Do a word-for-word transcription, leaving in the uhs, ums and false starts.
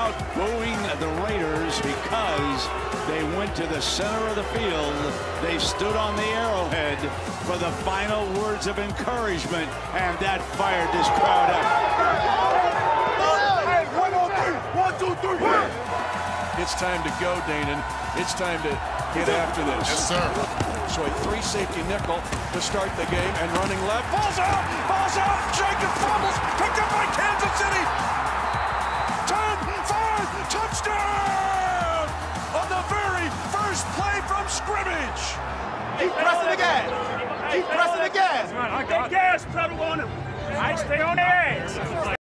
crowd booing the Raiders because they went to the center of the field. They stood on the arrowhead for the final words of encouragement, and that fired this crowd up. Hey, one, two, three. One, two, three. It's time to go, Danon. It's time to get after this. Yes, sir. So a three safety nickel to start the game, and running left. Falls out! Falls out! Jenkins fumbles! Picked up by Kansas City! ten five! Touchdown! On the very first play from scrimmage! Keep pressing the gas. Keep pressing the gas. Get gas pedal on him. I stay on the edge.